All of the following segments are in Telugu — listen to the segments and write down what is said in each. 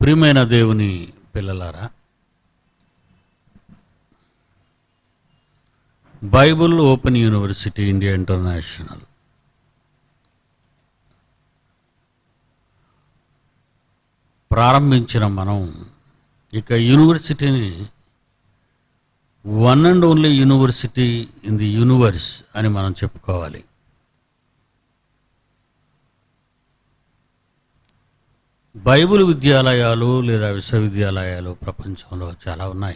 ప్రియమైన దేవుని పిల్లలారా, Bible open university India international ప్రారంభించిన మనం ఇక యూనివర్సిటీని one and only university in the universe అని మనం చెప్పుకోవాలి. బైబిల్ విద్యాలయాలు లేదా విశ్వవిద్యాలయాలు ప్రపంచంలో చాలా ఉన్నాయి.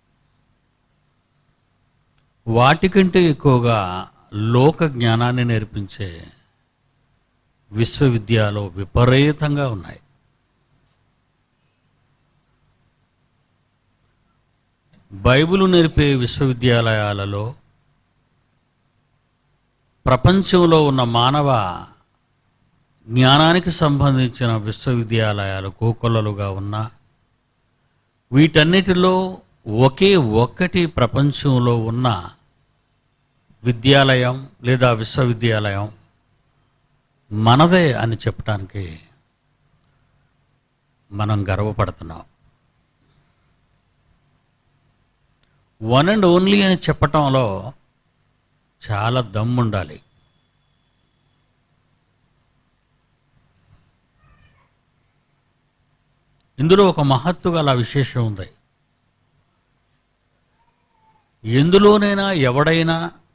వాటికంటే ఎక్కువగా లోక జ్ఞానాన్ని నేర్పించే విశ్వవిద్యాలయాలు విపరీతంగా ఉన్నాయి. బైబిల్ నేర్పే విశ్వవిద్యాలయాలలో ప్రపంచంలో ఉన్న మానవ జ్ఞానానికి సంబంధించిన విశ్వవిద్యాలయాలు కోకొల్లలుగా ఉన్న వీటన్నిటిలో ఒకే ఒక్కటి ప్రపంచంలో ఉన్న విద్యాలయం లేదా విశ్వవిద్యాలయం మనదే అని చెప్పడానికి మనం గర్వపడుతున్నాం. వన్ అండ్ ఓన్లీ అని చెప్పటంలో చాలా దమ్ముండాలి. ఇందులో ఒక మహత్తు గల విశేషం ఉంది. ఎందులోనైనా ఎవడైనా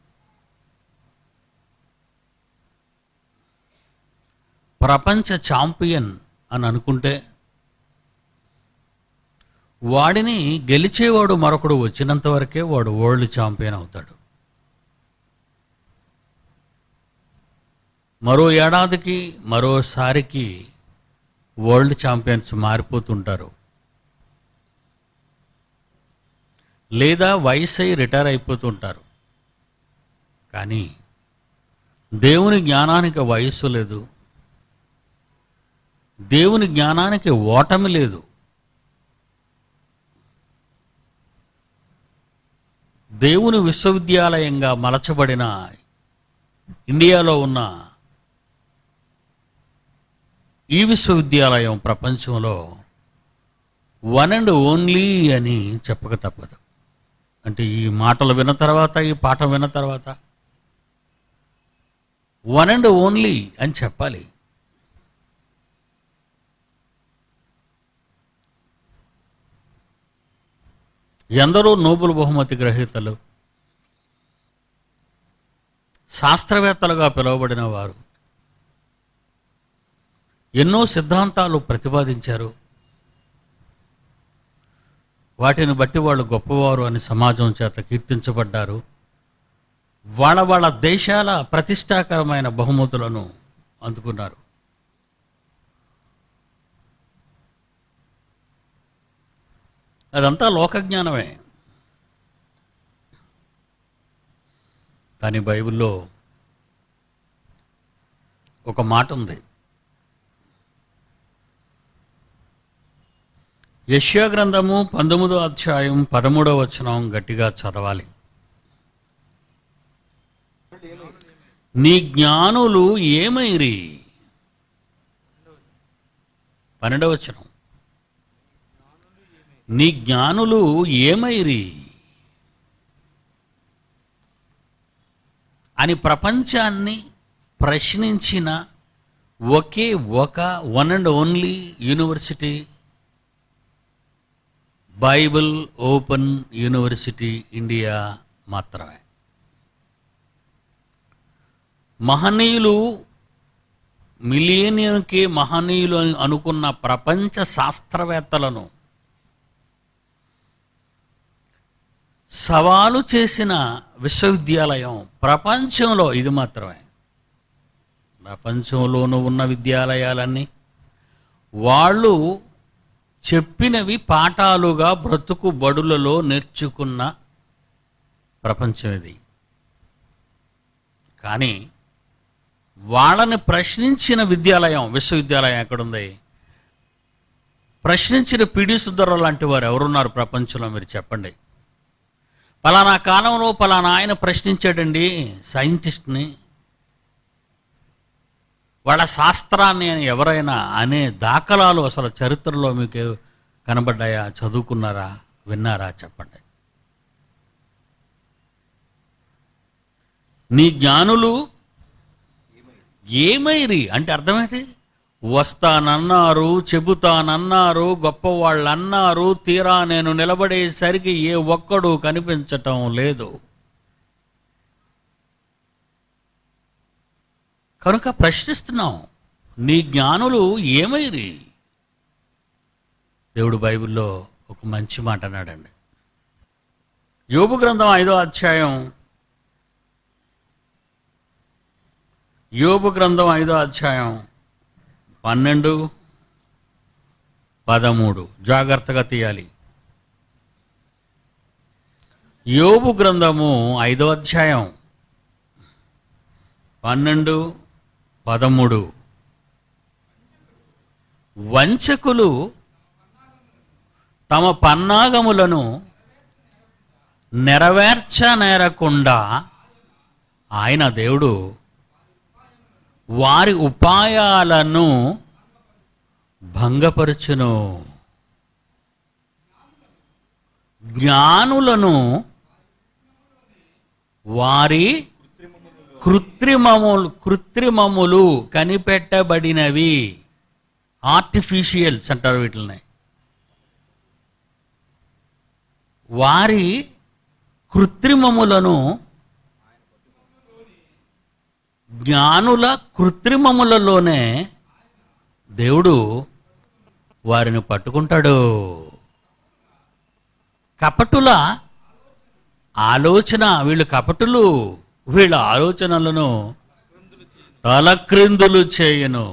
ప్రపంచ ఛాంపియన్ అని అనుకుంటే వాడిని గెలిచేవాడు మరొకడు వచ్చినంత వరకే వాడు వరల్డ్ ఛాంపియన్ అవుతాడు. మరో ఏడాదికి మరోసారికి వరల్డ్ ఛాంపియన్స్ మారిపోతుంటారు, లేదా వయసు అయి రిటైర్ అయిపోతుంటారు. కానీ దేవుని జ్ఞానానికి వయస్సు లేదు, దేవుని జ్ఞానానికి ఓటమి లేదు. దేవుని విశ్వవిద్యాలయంగా మలచబడిన ఇండియాలో ఉన్న ఈ విశ్వవిద్యాలయం ప్రపంచంలో వన్ అండ్ ఓన్లీ అని చెప్పక తప్పదు. అంటే ఈ మాటలు విన్న తర్వాత, ఈ పాఠం విన్న తర్వాత వన్ అండ్ ఓన్లీ అని చెప్పాలి. ఎందరో నోబెల్ బహుమతి గ్రహీతలు, శాస్త్రవేత్తలుగా పిలువబడిన వారు ఎన్నో సిద్ధాంతాలు ప్రతిపాదించారు. వాటిని బట్టి వాళ్ళు గొప్పవారు అని సమాజం చేత కీర్తించబడ్డారు. వాళ్ళ వాళ్ళ దేశాల ప్రతిష్టాకరమైన బహుమతులను అందుకున్నారు. అదంతా లోకజ్ఞానమే. కానీ బైబిల్లో ఒక మాట ఉంది. యెషయా గ్రంథము 19వ అధ్యాయం 13వ వచనం గట్టిగా చదవాలి. నీ జ్ఞానులు ఏమైరి. 12వ వచనం, నీ జ్ఞానులు ఏమైరి అని ప్రపంచాన్ని ప్రశ్నించిన ఒకే ఒక one and only university Bible open university India మాత్రమే. మహనీయులు, మిలియనియంకే మహనీయులు అని అనుకున్న ప్రపంచ శాస్త్రవేత్తలను సవాలు చేసిన విశ్వవిద్యాలయం ప్రపంచంలో ఇది మాత్రమే. ప్రపంచంలోనూ ఉన్న విద్యాలయాలన్నీ వాళ్ళు చెప్పినవి పాఠాలుగా బ్రతుకు బడులలో నేర్చుకున్న ప్రపంచం ఇది. కానీ వాళ్ళని ప్రశ్నించిన విశ్వవిద్యాలయం ఎక్కడుంది? ప్రశ్నించిన పిడి సుద్దరు లాంటి వారు ఎవరున్నారు ప్రపంచంలో? మీరు చెప్పండి. పలానా కాలంలో పలానా ఆయన ప్రశ్నించాడండి సైంటిస్ట్ని, వాళ్ళ శాస్త్రాన్ని అని ఎవరైనా అనే దాఖలాలు అసలు చరిత్రలో మీకు కనబడ్డాయా? చదువుకున్నారా? విన్నారా? చెప్పండి. నీ జ్ఞానులు ఏమైరి అంటే అర్థమేంటి? వస్తానన్నారు, చెబుతానన్నారు, గొప్పవాళ్ళు అన్నారు, తీరా నేను నిలబడేసరికి ఏ ఒక్కడు కనిపించటం లేదు. కనుక ప్రశ్నిస్తున్నాం, నీ జ్ఞానులు ఏమైరి? దేవుడు బైబిల్లో ఒక మంచి మాట అన్నాడండి. యోబు గ్రంథం 5వ అధ్యాయం, యోబు గ్రంథం 5వ అధ్యాయం 12, 13 జాగ్రత్తగా తీయాలి. యోబు గ్రంథము 5వ అధ్యాయం 12, 13 వంచకులు తమ పన్నాగములను నెరవేర్చనేరకుండా ఆయన దేవుడు వారి ఉపాయాలను భంగపరచును. జ్ఞానులను వారి కృత్రిమములు కనిపెట్టబడినవి, ఆర్టిఫిషియల్స్ అంటారు వీటిని. వారి కృత్రిమములను, జ్ఞానుల కృత్రిమములలోనే దేవుడు వారిని పట్టుకుంటాడు. కపటుల ఆలోచన, వీళ్ళు కపటులు, వీళ్ళ ఆలోచనలను తలక్రిందులు చేయను.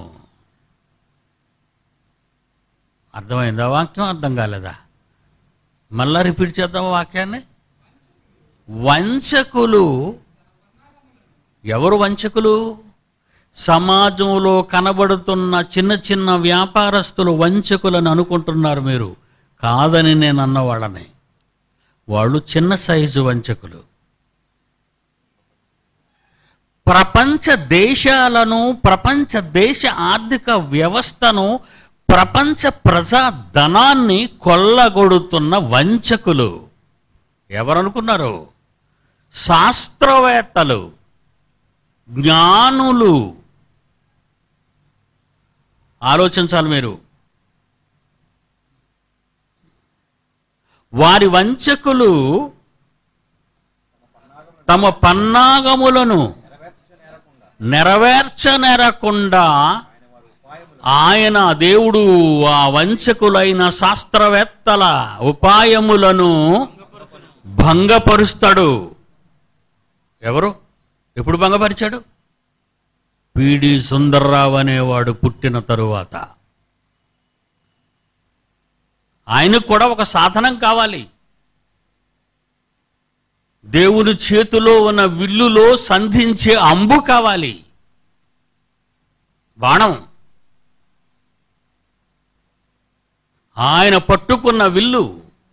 అర్థమైందా వాక్యం? అర్థం కాలేదా? మళ్ళా రిపీట్ చేద్దాం వాక్యాన్ని. వంచకులు. ఎవరు వంచకులు? సమాజంలో కనబడుతున్న చిన్న చిన్న వ్యాపారస్తులు వంచకులను అనుకుంటున్నారు మీరు. కాదని నేను అన్నవాళ్ళని. వాళ్ళు చిన్న సైజు వంచకులు. ప్రపంచ దేశాలను, ప్రపంచ దేశ ఆర్థిక వ్యవస్థను, ప్రపంచ ప్రజా ధనాన్ని కొల్లగొడుతున్న వంచకులు ఎవరనుకున్నారు? శాస్త్రవేత్తలు, జ్ఞానులు. ఆలోచించాలి మీరు. వారి వంచకులు తమ పన్నాగములను నెరవేర్చనేరకుండా ఆయన దేవుడు ఆ వంచకులైన శాస్త్రవేత్తల ఉపాయములను భంగపరుస్తాడు. ఎవరు? ఎప్పుడు భంగపరిచాడు? పిడి సుందర్రావు అనేవాడు పుట్టిన తరువాత. ఆయనకు కూడా ఒక సాధనం కావాలి. దేవుని చేతిలో ఉన్న విల్లులో సంధించే అంబు కావాలి, బాణం. ఆయన పట్టుకున్న విల్లు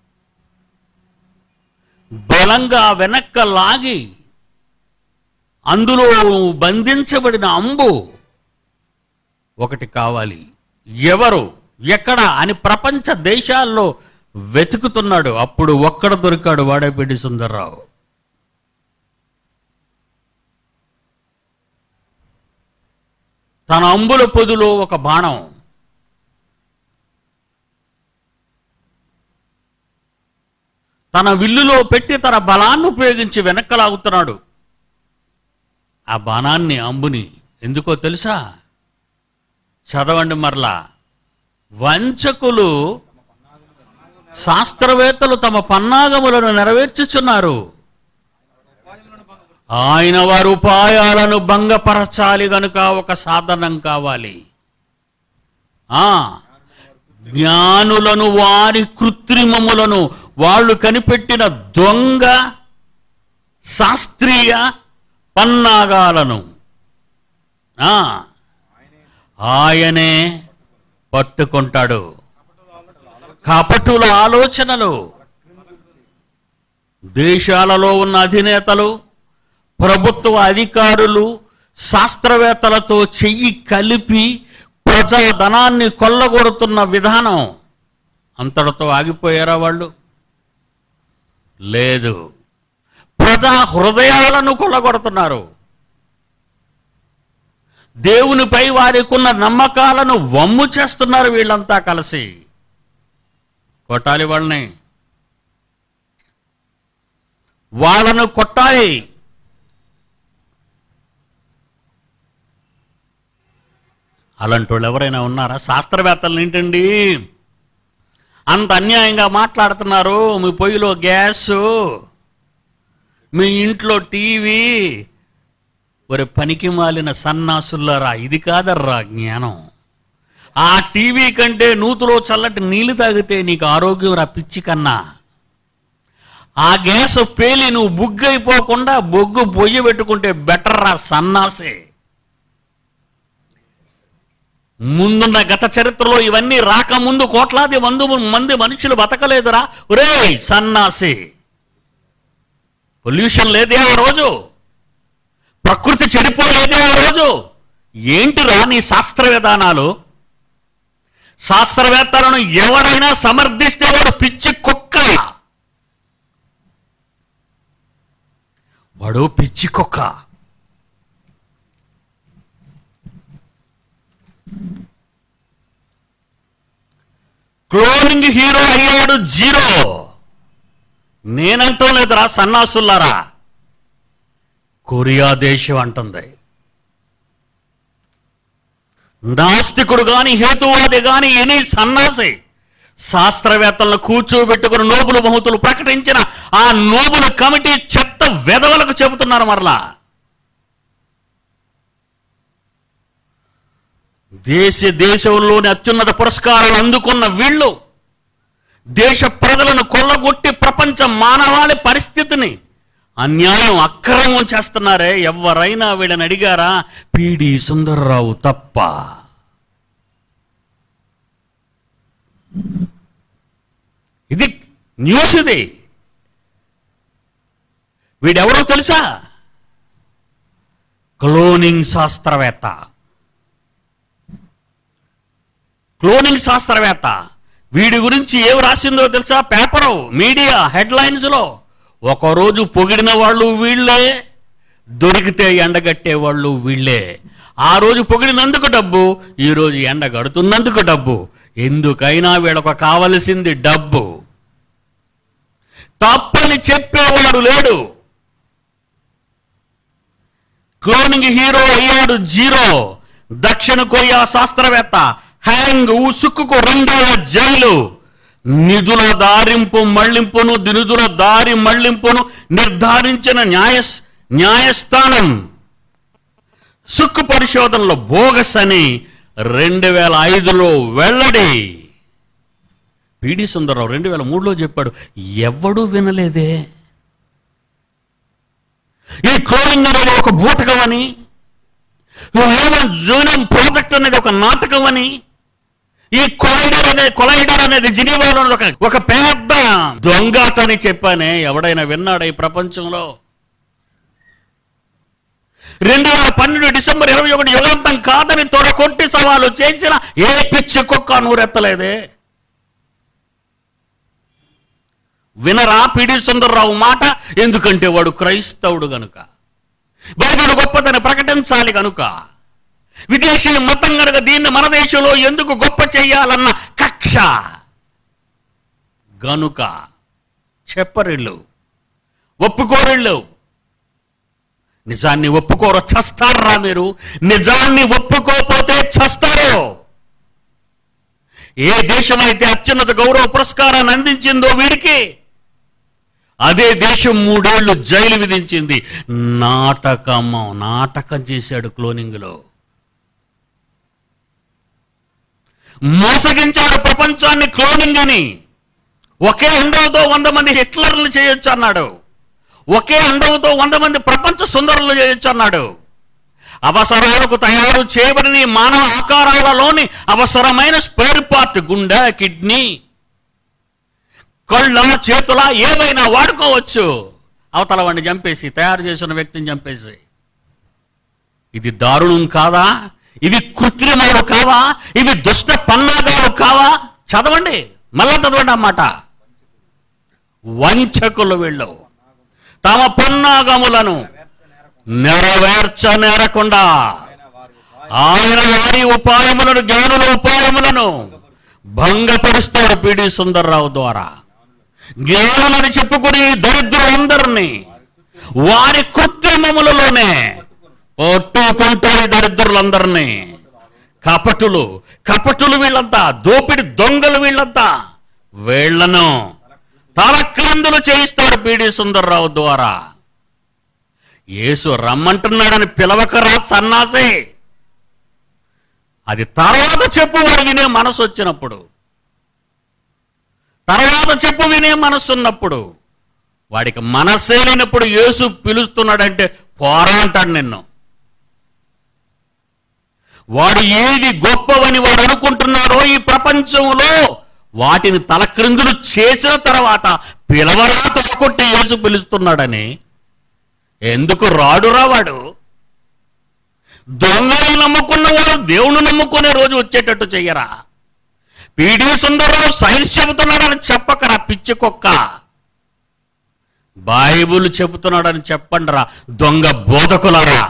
బలంగా వెనక్క లాగి అందులో బంధించబడిన అంబు ఒకటి కావాలి. ఎవరు, ఎక్కడ అని ప్రపంచ దేశాల్లో వెతుకుతున్నాడు. అప్పుడు ఒక్కడ దొరికాడు, వాడే పిడి సుందర్రావు. తన అంబుల పొదులో ఒక బాణం. తన విల్లులో పెట్టి తన బలాన్ని ఉపయోగించి వెనక్కలాగుతున్నాడు. ఆ బాణాన్ని, అంబుని. ఎందుకో తెలుసా? చదవండి మరలా. వంచకులు, శాస్త్రవేత్తలు తమ పన్నాగములను నెరవేర్చుచున్నారు. ఆయన వారి ఉపాయాలను భంగపరచాలి గనుక ఒక సాధనం కావాలి. జ్ఞానులను వారి కృత్రిమములను, వాళ్ళు కనిపెట్టిన దొంగ శాస్త్రీయ పన్నాగాలను ఆయనే పట్టుకుంటాడు. కపటుల ఆలోచనలు. దేశాలలో ఉన్న అధినేతలు, ప్రభుత్వ అధికారులు, శాస్త్రవేత్తలతో చెయ్యి కలిపి ప్రజాధనాన్ని కొల్లగొడుతున్న విధానం అంతటితో ఆగిపోయారా వాళ్ళు? లేదు, ప్రజా హృదయాలను కొల్లగొడుతున్నారు. దేవునిపై వారికి ఉన్న నమ్మకాలను వమ్ము చేస్తున్నారు. వీళ్ళంతా కలిసి కొట్టాలి, వాళ్ళను కొట్టాలి. అలాంటి వాళ్ళు ఎవరైనా ఉన్నారా? శాస్త్రవేత్తలు ఏంటండి అంత అన్యాయంగా మాట్లాడుతున్నారు? మీ పొయ్యిలో గ్యాసు, మీ ఇంట్లో టీవీ. ఒరే పనికి మాలిన సన్నాసులారా, ఇది కాదర్రా జ్ఞానం. ఆ టీవీ కంటే నూతులో చల్లటి నీళ్లు తాగితే నీకు ఆరోగ్యం రా పిచ్చి కన్నా. ఆ గ్యాస్ పేలి నువ్వు బుగ్గైపోకుండా బొగ్గు పొయ్యి పెట్టుకుంటే బెటర్ రా సన్నాసే. ముందున్న గత చరిత్రలో ఇవన్నీ రాకముందు కోట్లాది మంది మనుషులు బతకలేదురా. ఒరే సన్నాసి, పొల్యూషన్ లేదే ఆ రోజు, ప్రకృతి చెడిపోలేదే ఆ రోజు. ఏంటిరా నీ శాస్త్ర విధానాలు? శాస్త్రవేత్తలను ఎవరైనా సమర్థిస్తే వాడు పిచ్చి కుక్క, వాడు పిచ్చి కుక్క. క్లోనింగ్ హీరో అయ్యాడు జీరో. నేనంటం లేదురా సన్నాసులారా, కొరియా దేశం అంటుంది. నాస్తికుడు గాని హేతువాది గాని ఎనీ సన్నాసి శాస్త్రవేత్తలను కూర్చోబెట్టుకుని నోబుల్ బహుమతులు ప్రకటించిన ఆ నోబుల్ కమిటీ చెత్త వెధవలకు చెబుతున్నారు మరలా. దేశంలోని అత్యున్నత పురస్కారాలు అందుకున్న వీళ్ళు దేశ ప్రజలను కొల్లగొట్టి ప్రపంచ మానవాళి పరిస్థితిని అన్యాయం అక్రమం చేస్తున్నారే. ఎవరైనా వీళ్ళని అడిగారా? పిడి సుందర్రావు తప్ప. ఇది న్యూస్. ఇది వీడెవరో తెలుసా? క్లోనింగ్ శాస్త్రవేత్త. క్లోనింగ్ శాస్త్రవేత్త. వీడి గురించి ఏమి రాసిందో తెలుసా? పేపరు, మీడియా హెడ్లైన్స్లో ఒకరోజు పొగిడిన వాళ్ళు వీళ్ళే, దొరికితే ఎండగట్టే వాళ్ళు వీళ్ళే. ఆ రోజు పొగిడినందుకు డబ్బు, ఈరోజు ఎండగడుతున్నందుకు డబ్బు. ఎందుకైనా వీళ్ళకు కావలసింది డబ్బు. తప్పని చెప్పేవాడు లేడు. క్లోనింగ్ హీరో అయ్యాడు జీరో. దక్షిణ కొరియా శాస్త్రవేత్త హ్యాంగ్ ఉసుక్కుకు 2 ఏళ్ల జైలు. నిధుల దారి మళ్లింపును నిర్ధారించిన న్యాయస్థానం సుక్కు పరిశోధనలో బోగస్ అని 2005లో వెల్లడి. పిడి సుందర్రావు 2003లో చెప్పాడు. ఎవడూ వినలేదే. ఈ క్లోనింగ్ అనేది ఒక బూటకం అని, హ్యూమన్ జూనియం ప్రాజెక్ట్ అనేది ఒక నాటకం అని, ఈ కొలైడర్ అనేది జినీవాలో ఒక పెద్ద దొంగాట అని చెప్పానే. ఎవడైనా విన్నాడా ఈ ప్రపంచంలో? 2012 డిసెంబర్ 21 యుగాంతం కాదని తొడకొట్టి సవాలు చేసిన ఏ పిచ్చి కుక్క నూరెత్తలేదే. వినరా పిడి సుందర్రావు మాట? ఎందుకంటే వాడు క్రైస్తవుడు గనుక, బైబిల్ గొప్పదని ప్రకటించాలి కనుక, విదేశీ మతం కనుక దీన్ని మన దేశంలో ఎందుకు గొప్ప చేయాలన్న కక్ష గనుక చెప్పరిళ్ళు, ఒప్పుకోరిళ్ళు. నిజాన్ని ఒప్పుకోరు, చస్తారా మీరు? నిజాన్ని ఒప్పుకోకపోతే చస్తారు. ఏ దేశమైతే అత్యున్నత గౌరవ పురస్కారాన్ని అందించిందో వీడికి, అదే దేశం 3 ఏళ్లు జైలు విధించింది. నాటకం చేశాడు క్లోనింగ్లో. మోసగించాడు ప్రపంచాన్ని క్లోనింగ్ అని. ఒకే అండవుతో 100 మంది హిట్లర్లు చేయొచ్చు అన్నాడు. ఒకే అండవుతో 100 మంది ప్రపంచ సుందరులు చేయొచ్చు అన్నాడు. అవసరాలకు తయారు చేయబడిన మానవ ఆకారాలలోని అవసరమైన స్పేర్ పార్ట్, గుండె, కిడ్నీ, కళ్ళ, చేతుల ఏవైనా వాడుకోవచ్చు. అవతల వాడిని చంపేసి, తయారు చేసిన వ్యక్తిని చంపేసి. ఇది దారుణం కాదా? ఇవి కృత్రిమాలు కావా? ఇవి దుష్ట పన్నాగాలు కావా? చదవండి, మళ్ళా చదవండి అన్నమాట. వంచకులు వీళ్ళు తమ పన్నాగములను నెరవేర్చనేరకుండా ఆయన వారి ఉపాయములను, జ్ఞానుల ఉపాయములను భంగపరుస్తాడు పిడి సుందర్రావు ద్వారా. జ్ఞానులని చెప్పుకుని దరిద్రులందరినీ వారి కృత్రిమములలోనే పట్టుకుంటారు. దరిద్రులందరినీ కపటులు వీళ్ళంతా, దోపిడి దొంగలు వీళ్ళంతా. వీళ్లను తలక్రిందులు చేయిస్తాడు పిడి సుందర్రావు ద్వారా. యేసు రమ్మంటున్నాడని పిలవకరా సన్నాసే, అది తర్వాత చెప్పు వాడు వినే మనసు వచ్చినప్పుడు, తర్వాత చెప్పు వినే మనస్సు ఉన్నప్పుడు. వాడికి మనస్సే లేనప్పుడు యేసు పిలుస్తున్నాడంటే పోరా అంటాడు నిన్ను. వాడు ఏది గొప్పవని వాడు అనుకుంటున్నారో ఈ ప్రపంచంలో వాటిని తలక్రిందులు చేసిన తర్వాత పిలవరా తొక్కొట్టి యేసు పిలుస్తున్నాడని. ఎందుకు రాడురా వాడు? దొంగలు నమ్ముకున్న వాడు దేవుని నమ్ముకునే రోజు వచ్చేటట్టు చెయ్యరా? పిడి సుందర్రావు సైన్స్ చెబుతున్నాడని చెప్పకరా పిచ్చి కుక్క. బైబుల్ చెబుతున్నాడని చెప్పండి రా దొంగ బోధకులారా.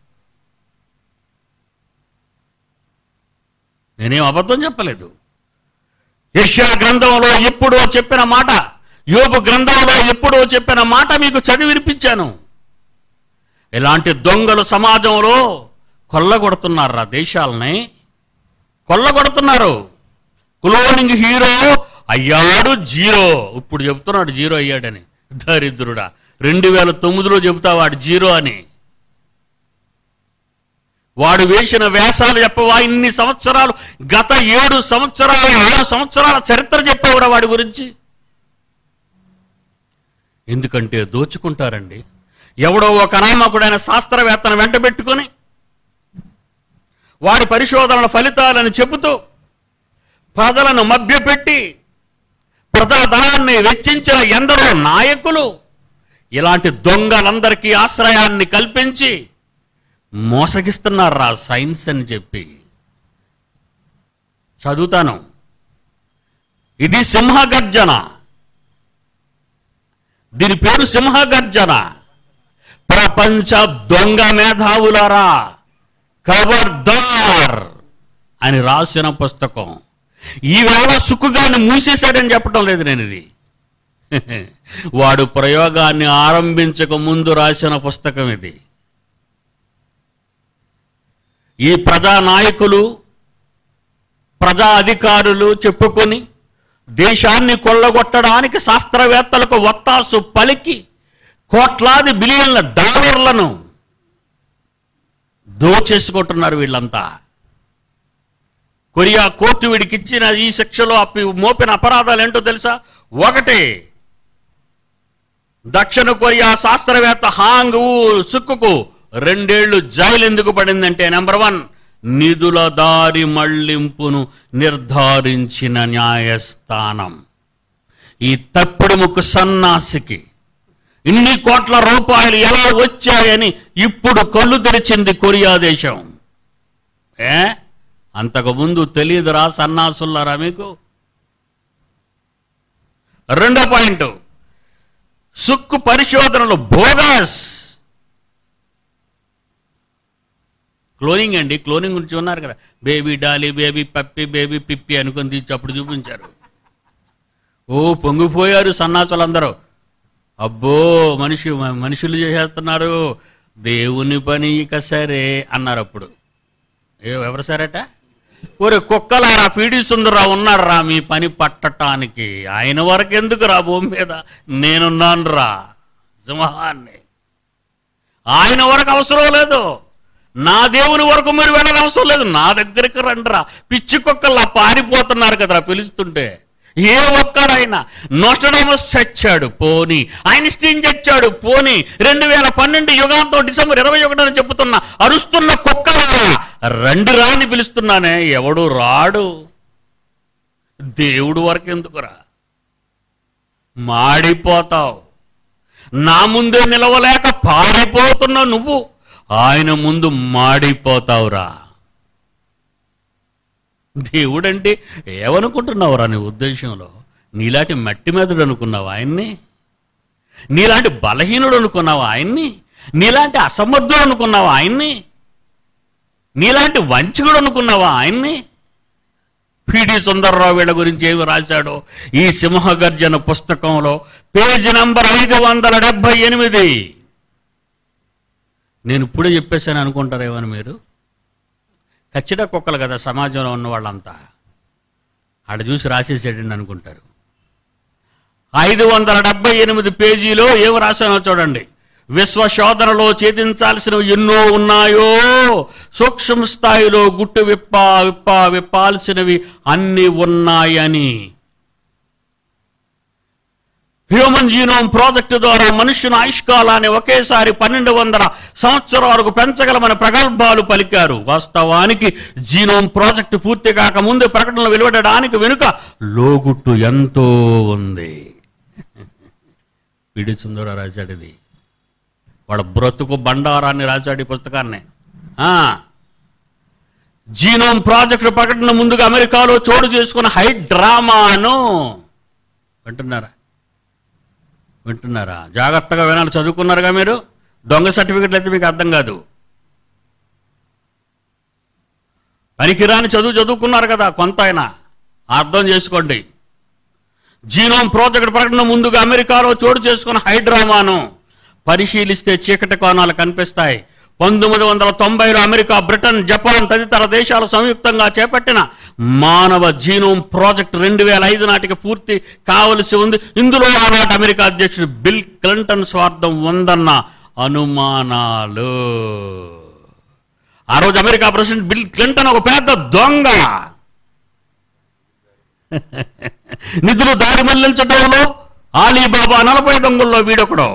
నేనేం అబద్ధం చెప్పలేదు. యెషయా గ్రంథంలో ఎప్పుడో చెప్పిన మాట, యోబు గ్రంథంలో ఎప్పుడో చెప్పిన మాట మీకు చదివి వినిపించాను. ఇలాంటి దొంగలు సమాజంలో కొల్లగొడుతున్నారా దేశాలని, కొల్లగొడుతున్నారు. క్లోనింగ్ హీరో అయ్యాడు జీరో, ఇప్పుడు చెబుతున్నాడు జీరో అయ్యాడని. దరిద్రుడా, 2009లో చెబుతావాడు జీరో అని. వాడు వేసిన వేషాలు చెప్పవా? ఇన్ని సంవత్సరాలు, గత 7 సంవత్సరాల చరిత్ర చెప్పేవాడా వాడి గురించి? ఎందుకంటే దోచుకుంటారండి. ఎవడో ఒక అనామకుడైన శాస్త్రవేత్తను వెంట పెట్టుకొని వాడి పరిశోధనల ఫలితాలను చెబుతూ ప్రజలను మభ్యపెట్టి ప్రజాధనాన్ని వెచ్చించిన ఎందరో నాయకులు ఇలాంటి దొంగలందరికీ ఆశ్రయాన్ని కల్పించి మోసగిస్తున్నారా సైన్స్ అని చెప్పి. చదువుతాను, ఇది సింహగర్జన, దీని పేరు సింహగర్జన. ప్రపంచ దొంగ మేధావులారా ఖబర్దార్ అని రాసిన పుస్తకం. ఈవేళ సుక్కుగాన్ని మూసేశాడని చెప్పటం లేదు నేను. ఇది వాడు ప్రయోగాన్ని ఆరంభించక ముందు రాసిన పుస్తకం ఇది. ఈ ప్రజా నాయకులు, ప్రజా అధికారులు చెప్పుకొని దేశాన్ని కొల్లగొట్టడానికి శాస్త్రవేత్తలకు వత్తాసు పలికి కోట్లాది బిలియన్ల డాలర్లను దోచేసుకుంటున్నారు వీళ్ళంతా. కొరియా కోర్టు వీడికి ఇచ్చిన ఈ శిక్షలో మోపిన అపరాధాలు ఏంటో తెలుసా? 1, దక్షిణ కొరియా శాస్త్రవేత్త హాంగ్ ఊ సుక్కుకు 2 ఏళ్లు జైలు ఎందుకు పడిందంటే, నెంబర్ 1, నిధుల దారి మళ్లింపును నిర్ధారించిన న్యాయస్థానం. ఈ తప్పుడు ముక్కు సన్నాసికి ఇన్ని కోట్ల రూపాయలు ఎలా వచ్చాయని ఇప్పుడు కళ్ళు తెరిచింది కొరియా దేశం. అంతకుముందు తెలియదురా సన్నాసులారా మీకు? 2వ పాయింట్, సుక్కు పరిశోధనలు బోగస్. క్లోనింగ్ అండి, క్లోనింగ్ గురించి ఉన్నారు కదా, baby Dolly, baby puppy, baby పిప్పి అనుకొని తీసి అప్పుడు చూపించారు. పొంగిపోయారు సన్నాసులందరూ. అబ్బో మనుషులు చేసేస్తున్నారు, దేవుని పని ఇక సరే అన్నారు. అప్పుడు ఎవరు సరేట? ఒరే కుక్కలారా, పిడి సుందర్రావు ఉన్నారా మీ పని పట్టటానికి. ఆయన వరకు ఎందుకు రా భూమి మీద, నేనున్నాను రా సింహాన్ని. ఆయన వరకు అవసరం లేదు, నా దేవుని వరకు మీరు వెళ్ళని అవసరం లేదు. నా దగ్గరికి రండిరా. పిచ్చి కుక్కల్లా పారిపోతున్నారు కదరా పిలుస్తుంటే. ఏ ఒక్కడైనా నోస్ట్రడామస్ చచ్చాడు పోని, ఐన్స్టీన్ చచ్చాడు పోని, 2012 యుగాంతం డిసెంబర్ 21 చెబుతున్న అరుస్తున్న కుక్కలారా రండి రా అని పిలుస్తున్నానే. ఎవడు రాడు. దేవుడు వరకు ఎందుకురా? మాడిపోతావు. నా ముందే నిలవలేక పారిపోతున్నావు నువ్వు. ఆయన ముందు మాడిపోతావురా. దేవుడంటే ఏమనుకుంటున్నావురా నీ ఉద్దేశంలో? నీలాంటి మట్టి మెదడు అనుకున్నావు ఆయన్ని? నీలాంటి బలహీనుడు అనుకున్నావు ఆయన్ని? నీలాంటి అసమర్థుడు అనుకున్నావు ఆయన్ని? నీలాంటి వంచకుడు అనుకున్నావా ఆయన్ని? పిడి సుందర్రావు వీళ్ళ గురించి ఏమి రాశాడో ఈ సింహగర్జన పుస్తకంలో పేజీ నంబర్ 578. నేను ఇప్పుడే చెప్పేశాను అనుకుంటారేమని మీరు. ఖచ్చిత కుక్కలు కదా సమాజంలో ఉన్న వాళ్ళంతా, ఆడ చూసి రాసేసేటండి అనుకుంటారు. 578 పేజీలో ఏమి రాశానో చూడండి. విశ్వశోధనలో ఛేదించాల్సినవి ఎన్నో ఉన్నాయో, సూక్ష్మ స్థాయిలో గుట్టు విప్పాల్సినవి అన్ని ఉన్నాయని. హ్యూమన్ జీనోమ్ ప్రాజెక్టు ద్వారా మనుష్యుని ఆయుష్కాలాన్ని ఒకేసారి 1200 సంవత్సరాలకు పెంచగలమని ప్రగల్భాలు పలికారు. వాస్తవానికి జీనోమ్ ప్రాజెక్టు పూర్తి కాకముందు ప్రకటనలు వెలువడడానికి వెనుక లోగుట్టు ఎంతో ఉంది. పిడి సుందరరావు రాశాడు ఇది. వాళ్ళ బ్రతుకు బండారాన్ని రాశాడు ఈ పుస్తకాన్ని. జీనోమ్ ప్రాజెక్టు ప్రకటన ముందుగా అమెరికాలో చోటు చేసుకున్న హైడ్రామాను వింటున్నారా? జాగ్రత్తగా వినాలి. చదువుకున్నారుగా మీరు? దొంగ సర్టిఫికెట్లు అయితే మీకు అర్థం కాదు. పనికిరాని చదువుకున్నారు కదా కొంత అయినా అర్థం చేసుకోండి. జీనోమ్ ప్రాజెక్టు ప్రకటన ముందుగా అమెరికాలో చోటు చేసుకున్న హైడ్రామాను పరిశీలిస్తే చీకటి కోణాలు కనిపిస్తాయి. 1990లో అమెరికా, బ్రిటన్, జపాన్ తదితర దేశాలు సంయుక్తంగా చేపట్టిన మానవ జీనోమ్ ప్రాజెక్టు 2005 నాటికి పూర్తి కావలసి ఉంది. ఇందులో ఆనాటి అమెరికా అధ్యక్షుడు బిల్ క్లింటన్ స్వార్థం ఉందన్న అనుమానాలు. ఆ రోజు అమెరికా ప్రెసిడెంట్ బిల్ క్లింటన్ ఒక పెద్ద దొంగ. నిధులు దారి మళ్లించడంలో ఆలీబాబా 40 దొంగల్లో వీడొకడు.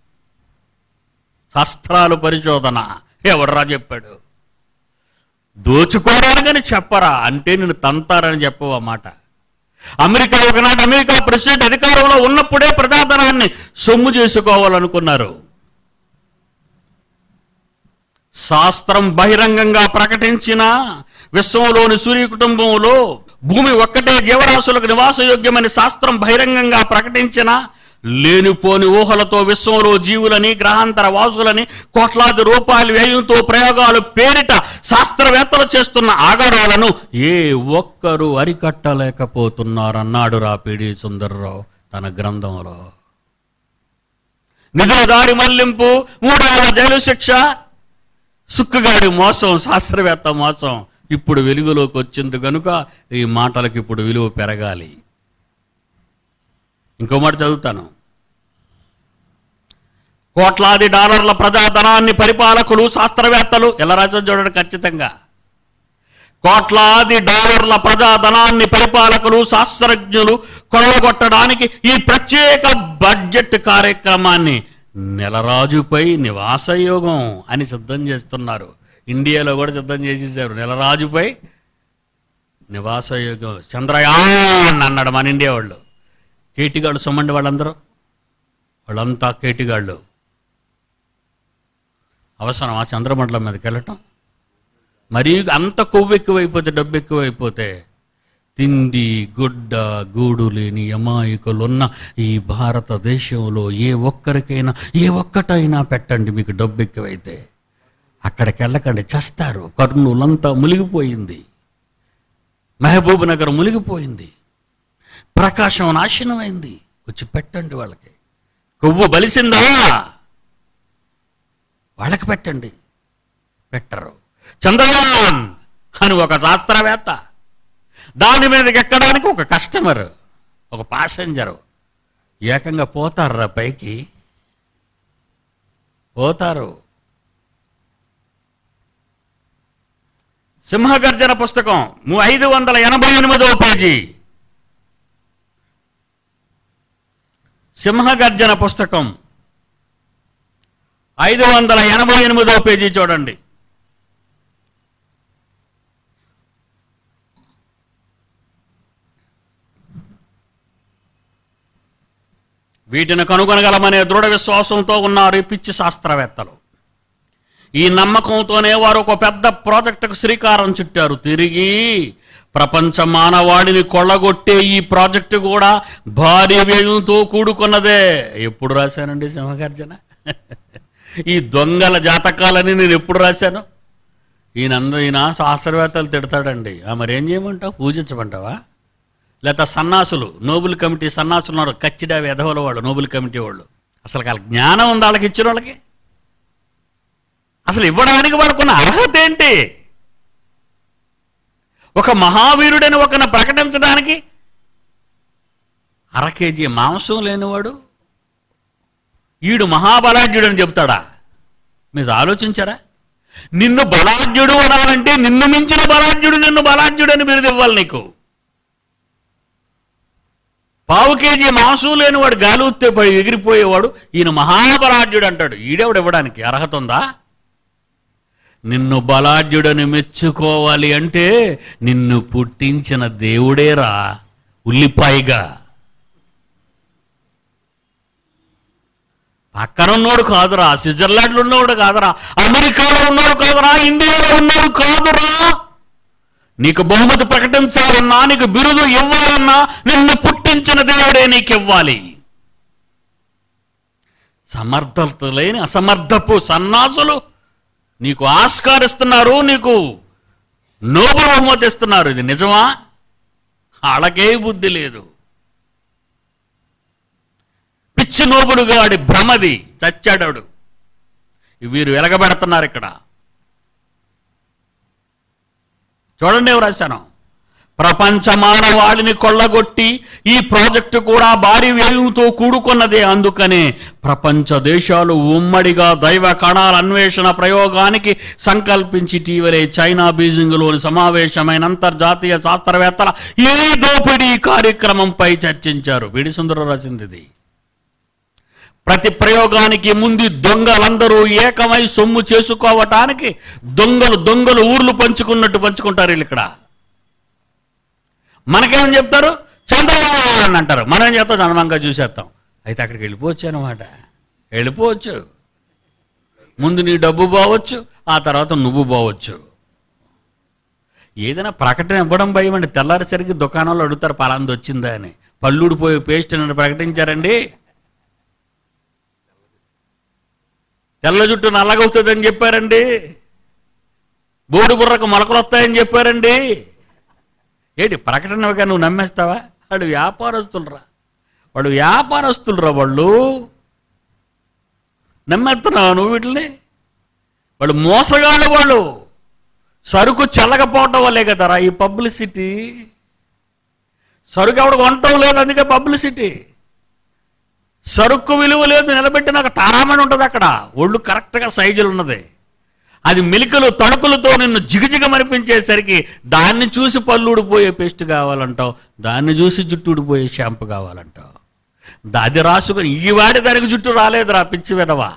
శస్త్రాలు పరిశోధన ఎవడరా చెప్పాడు? దోచుకోవడానికని చెప్పరా అంటే నేను తంతారని చెప్పవు ఆ మాట. ఒకనాటి అమెరికా ప్రెసిడెంట్ అధికారంలో ఉన్నప్పుడే ప్రజాధనాన్ని సొమ్ము చేసుకోవాలనుకున్నారు. శాస్త్రం బహిరంగంగా ప్రకటించిన విశ్వంలోని సూర్య కుటుంబంలో భూమి ఒక్కటే జీవరాశులకు నివాసయోగ్యమని శాస్త్రం బహిరంగంగా ప్రకటించిన లేనిపోని ఊహలతో విశ్వంలో జీవులని, గ్రహాంతర వాసులని కోట్లాది రూపాయల వ్యయంతో ప్రయోగాలు పేరిట శాస్త్రవేత్తలు చేస్తున్న ఆగడాలను ఏ ఒక్కరూ అరికట్టలేకపోతున్నారన్నాడు పిడి సుందర్రావు తన గ్రంథంలో. నిధుల దారి మళ్లింపు, 3 ఏళ్ల జైలు శిక్ష, సుక్కుగాడి మోసం, శాస్త్రవేత్త మోసం ఇప్పుడు వెలుగులోకి వచ్చింది కనుక ఈ మాటలకు ఇప్పుడు విలువ పెరగాలి. ఇంకో మాట చదువుతాను. కోట్లాది డాలర్ల ప్రజాధనాన్ని పరిపాలకులు, శాస్త్రవేత్తలు ఎలా రాజు చూడండి ఖచ్చితంగా. కోట్లాది డాలర్ల ప్రజాధనాన్ని పరిపాలకులు, శాస్త్రజ్ఞులు కొల్లగొట్టడానికి ఈ ప్రత్యేక బడ్జెట్ కార్యక్రమాన్ని నెలరాజుపై నివాసయోగం అని సిద్ధం చేస్తున్నారు. ఇండియాలో కూడా సిద్ధం చేసేసారు. నెలరాజుపై నివాసయోగం, చంద్రయాన్ అన్నాడు మన ఇండియా వాళ్ళు. కేటిగాళ్ళు సొమ్మండి వాళ్ళంతా కేటిగాళ్ళు. అవసరమా చంద్రమండలం మీదకి వెళ్ళటం? మరీ అంత కొవ్వు ఎక్కువైపోతే, డబ్బు ఎక్కువైపోతే తిండి గుడ్డ గూడు లేని అమాయకులున్న ఈ భారతదేశంలో ఏ ఒక్కటైనా పెట్టండి, మీకు డబ్బు ఎక్కువైతే అక్కడికి వెళ్ళకండి, చస్తారు. కర్నూలంతా మునిగిపోయింది, మహబూబ్ నగర్ మునిగిపోయింది, ప్రకాశం నాశనమైంది. వచ్చి పెట్టండి వాళ్ళకి. కొవ్వు బలిసిందా వాళ్ళకి పెట్టండి, పెట్టరు. చంద్రయాన్ అని ఒక శాస్త్రవేత్త, దాని మీదకి ఎక్కడానికి ఒక కస్టమర్, ఒక ప్యాసింజరు ఏకంగా పోతారా పైకి, పోతారు. సింహగర్జన పుస్తకం 588వ పేజీ. సింహగర్జన పుస్తకం 588వ పేజీ చూడండి. వీటిని కనుగొనగలమనే దృఢ విశ్వాసంతో ఉన్నారు ఈ పిచ్చి శాస్త్రవేత్తలు. ఈ నమ్మకంతోనే వారు ఒక పెద్ద ప్రాజెక్టుకు శ్రీకారం చుట్టారు. తిరిగి ప్రపంచ మానవాళిని కొల్లగొట్టే ఈ ప్రాజెక్టు కూడా భారీ వ్యయంతో కూడుకున్నదే. ఎప్పుడు రాశానండి సింహగర్జన? ఈ దొంగల జాతకాలని నేను ఎప్పుడు రాశాను? ఈయన శాస్త్రవేత్తలు తిడతాడండి. మరేం చేయమంటావు? పూజించమంటావా? లేకపోతే సన్నాసులు, నోబెల్ కమిటీ సన్నాసులు ఉన్నారు, కచ్చిడా వెధవల వాళ్ళు, నోబెల్ కమిటీ వాళ్ళు. అసలు వాళ్ళకి జ్ఞానం ఉంది? వాళ్ళకి ఇచ్చిన వాళ్ళకి అసలు ఇవ్వడానికి వాడుకున్న అర్హత ఏంటి? ఒక మహావీరుడని ఒకరిని ప్రకటించడానికి 1/2 కేజీ మాంసం లేనివాడు ఈడు మహాబలాఢ్యుడని చెప్తాడా? మీరు ఆలోచించారా? నిన్ను బలాఢ్యుడు అనాలంటే నిన్ను మించిన బలాఢ్యుడు నిన్ను బలాఢ్యుడని బిరుదు ఇవ్వాలి నీకు. 1/2 కేజీ మాంసం లేనివాడు గాలి పోయి ఎగిరిపోయేవాడు ఈయన మహాబలాఢ్యుడు అంటాడు. ఈడెవడు ఇవ్వడానికి అర్హత ఉందా? నిన్ను బలాఢ్యుడని మెచ్చుకోవాలి అంటే నిన్ను పుట్టించిన దేవుడేరా. ఉల్లిపాయగా పక్కన ఉన్నోడు కాదురా, స్విట్జర్లాండ్లో ఉన్నవాడు కాదురా, అమెరికాలో ఉన్నవాడు కాదురా, ఇండియాలో ఉన్నవాడు కాదురా. నీకు బహుమతి ప్రకటించాలన్నా, నీకు బిరుదు ఇవ్వాలన్నా నిన్ను పుట్టించిన దేవుడే నీకు ఇవ్వాలి. సమర్థత లేని అసమర్థపు సన్నాసులు నీకు ఆస్కారిస్తున్నారు, నీకు నోబెల్ బహుమతి ఇస్తున్నారు. ఇది నిజమా? వాళ్ళకే బుద్ధి లేదు. పిచ్చి నోబులుగాడి భ్రమది, చచ్చాడాడు. వీరు వెలగబెడుతున్నారు ఇక్కడ. చూడండి ఎవరు రాశాను. ప్రపంచ మానవాళిని కొల్లగొట్టి ఈ ప్రాజెక్టు కూడా భారీ వ్యయంతో కూడుకున్నదే. అందుకనే ప్రపంచ దేశాలు ఉమ్మడిగా దైవ కణాల అన్వేషణ ప్రయోగానికి సంకల్పించి ఇటీవలే చైనా బీజింగ్లోని సమావేశమైన అంతర్జాతీయ శాస్త్రవేత్తల ఈ దోపిడీ కార్యక్రమంపై చర్చించారు. వీడి సుందరం రాసింది ఇది. ప్రతి ప్రయోగానికి ముందు దొంగలందరూ ఏకమై సొమ్ము చేసుకోవటానికి దొంగలు ఊర్లు పంచుకున్నట్టు పంచుకుంటారు వీళ్ళు. ఇక్కడ మనకేమని చెప్తారు? చంద్రబాబు అంటారు. మనం ఏం చేస్తాం? చంద్రమంగా చూసేస్తాం. అయితే అక్కడికి వెళ్ళిపోవచ్చు అనమాట. వెళ్ళిపోవచ్చు. ముందు నీ డబ్బు బావచ్చు, ఆ తర్వాత నువ్వు బావచ్చు. ఏదైనా ప్రకటన ఇవ్వడం భయం అండి. తెల్లారిసరికి దుకాణంలో అడుగుతారు పలాంది వచ్చిందా అని. పళ్ళుడిపోయే పేస్ట్ అని ప్రకటించారండి. తెల్ల జుట్టు నల్లగా వస్తుందని చెప్పారండి. బోడి బుర్రకు మొలకలు వస్తాయని చెప్పారండి. ఏంటి ప్రకటనగా నువ్వు నమ్మేస్తావా? వాళ్ళు వ్యాపారస్తులరా, వాళ్ళు నమ్మేస్తున్నావా నువ్వు వీటిని? వాళ్ళు మోసగాళ్ళు. వాళ్ళు సరుకు చల్లకపోవటం వల్లే కదరా ఈ పబ్లిసిటీ. సరుకు ఎవడు కొనటం లేదు, అందుకే పబ్లిసిటీ. సరుకు విలువ లేదు, నిలబెట్టినాక తారామణి ఉంటుంది అక్కడ. ఒళ్ళు కరెక్ట్గా సైజులు ఉన్నది. అది మెలికలు తణుకులతో నిన్ను జిగజిగమనిపించేసరికి దాన్ని చూసి పళ్ళు ఊడిపోయే పేస్ట్ కావాలంటావు, దాన్ని చూసి జుట్టు ఊడిపోయే షాంపు కావాలంటావు. అది రాసుకొని ఈ వాడి దానికి జుట్టు రాలేదురా పిచ్చి విధవా.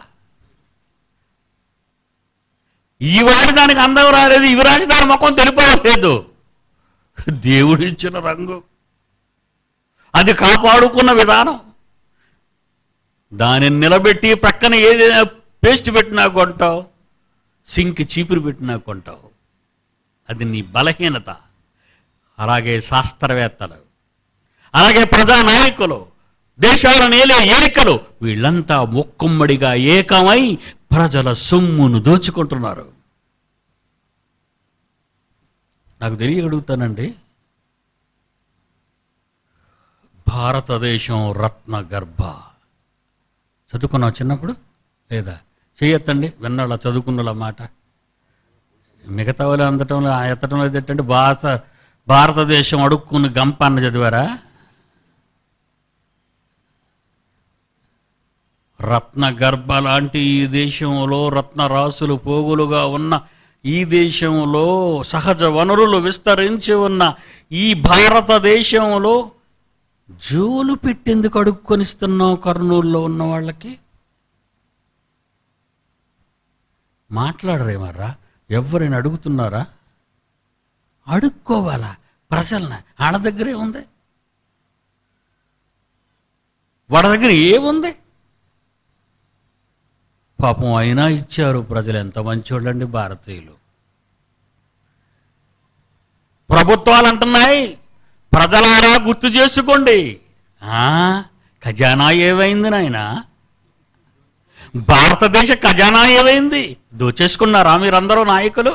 ఈ వాడి దానికి అందం రాలేదు, ఇవి రాసి దాని ముఖం తెలిపలేదు. దేవుడిచ్చిన రంగు, అది కాపాడుకున్న విధానం, దానిని నిలబెట్టి ప్రక్కన ఏదైనా పేస్ట్ పెట్టినా కొంటావు, సింక్ చీపురు పెట్టినా కొంటావు. అది నీ బలహీనత. అలాగే శాస్త్రవేత్తలు, అలాగే ప్రజానాయకులు, దేశాల నేలే ఏలికలు, వీళ్ళంతా మొక్కుమ్మడిగా ఏకమై ప్రజల సొమ్మును దోచుకుంటున్నారు. నాకు తెలియగలుగుతానండి, భారతదేశం రత్న గర్భ. చదువుకున్నావు చిన్నప్పుడు లేదా? చెయ్యొత్తండి విన్నాళ్ళ చదువుకున్న మాట. మిగతా వాళ్ళు అందటంలో ఎత్తటంలో ఏంటంటే భారతదేశం అడుక్కుని గంప అన్న చదివారా? రత్న గర్భ లాంటి ఈ దేశంలో రత్నరాసులు పోగులుగా ఉన్న ఈ దేశంలో సహజ వనరులు విస్తరించి ఉన్న ఈ భారతదేశంలో జోలు పెట్టేందుకు అడుక్కొనిస్తున్నావు కర్నూలులో ఉన్న వాళ్ళకి? మాట్లాడరేమర్రా? ఎవరైనా అడుగుతున్నారా? అడుక్కోవాలా ప్రజల్ని? వాళ్ళ దగ్గరే ఉంది. వాళ్ళ దగ్గర ఏముంది? పాపం అయినా ఇచ్చారు. ప్రజలు ఎంత మంచోళ్ళండి భారతీయులు. ప్రభుత్వాలు అంటున్నాయి, ప్రజలారా గుర్తు చేసుకోండి. ఖజానా ఏమైంది నాయనా? భారతదేశ ఖజానా ఏమైంది? దోచేసుకున్నారా మీరందరూ నాయకులు?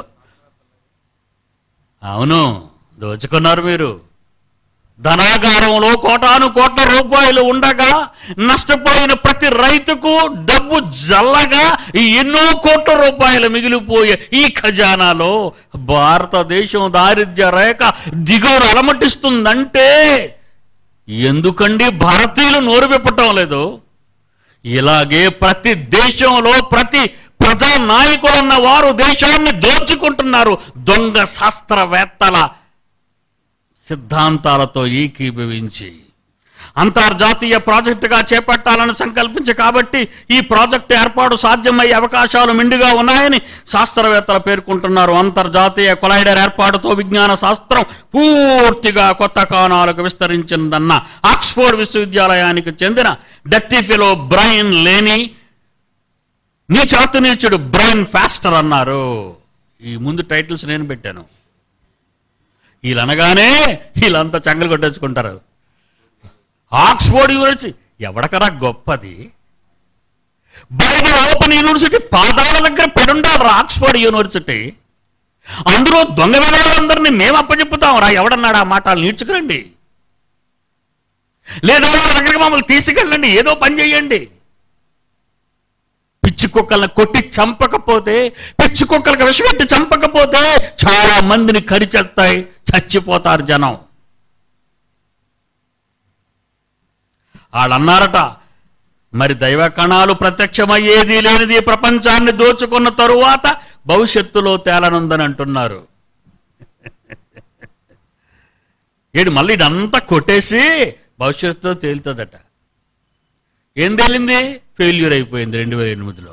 అవును, దోచుకున్నారు మీరు. ధనాగారంలో కోటాను కోట్ల రూపాయలు ఉండగా నష్టపోయిన ప్రతి రైతుకు డబ్బు జల్లగా ఎన్నో కోట్ల రూపాయలు మిగిలిపోయే ఈ ఖజానాలో భారతదేశం దారిద్ర్య రేఖ దిగువను అలమటిస్తుందంటే ఎందుకండి భారతీయులు నోరు విప్పటం లేదు? ఇలాగే ప్రతి దేశంలో ప్రతి ప్రజా నాయకులున్న వారు దేశాన్ని దోచుకుంటున్నారు. దొంగ శాస్త్రవేత్తల సిద్ధాంతాలతో ఏకీభవించి అంతర్జాతీయ ప్రాజెక్టుగా చేపట్టాలని సంకల్పించి, కాబట్టి ఈ ప్రాజెక్టు ఏర్పాటు సాధ్యమయ్యే అవకాశాలు మెండుగా ఉన్నాయని శాస్త్రవేత్తలు పేర్కొంటున్నారు. అంతర్జాతీయ కొలైడర్ ఏర్పాటుతో విజ్ఞాన శాస్త్రం పూర్తిగా కొత్త కోణాలకు విస్తరించిందన్న ఆక్స్ఫోర్డ్ విశ్వవిద్యాలయానికి చెందిన డర్టీ ఫెలో బ్రైన్ లేనీ నీచాతి నీచుడు బ్రైన్ ఫాస్టర్ అన్నారు. ఈ ముందు టైటిల్స్ నేను పెట్టాను. వీళ్ళనగానే వీళ్ళంతా చంగలు కొట్టేసుకుంటారు. ఆక్స్ఫోర్డ్ యూనివర్సిటీ ఎవడకరా గొప్పది? బైబిల్ ఓపెన్ యూనివర్సిటీ పాదాల దగ్గర పడుండాలి ఆక్స్ఫోర్డ్ యూనివర్సిటీ. అందులో దొంగ విధానందరినీ మేము అప్పచెప్పుతాం రా. ఎవడన్నాడు ఆ మాటలు? నేర్చుకురండి, లేదా వాళ్ళ దగ్గరికి మమ్మల్ని తీసుకెళ్ళండి, ఏదో పని చేయండి. పిచ్చి కుక్కల్ని కొట్టి చంపకపోతే, పిచ్చి కుక్కలకు విషపెట్టి చంపకపోతే చాలా మందిని కరిచేస్తాయి, చచ్చిపోతారు జనం. వాళ్ళన్నారట, మరి దైవ కణాలు ప్రత్యక్షమయ్యేది లేనిది ప్రపంచాన్ని దోచుకున్న తరువాత భవిష్యత్తులో తేలనుందని అంటున్నారు. ఏడు మళ్ళీ ఇదంతా కొట్టేసి భవిష్యత్తులో తేలుతుందట. ఏం తేలింది? ఫెయిల్యూర్ అయిపోయింది 2008లో.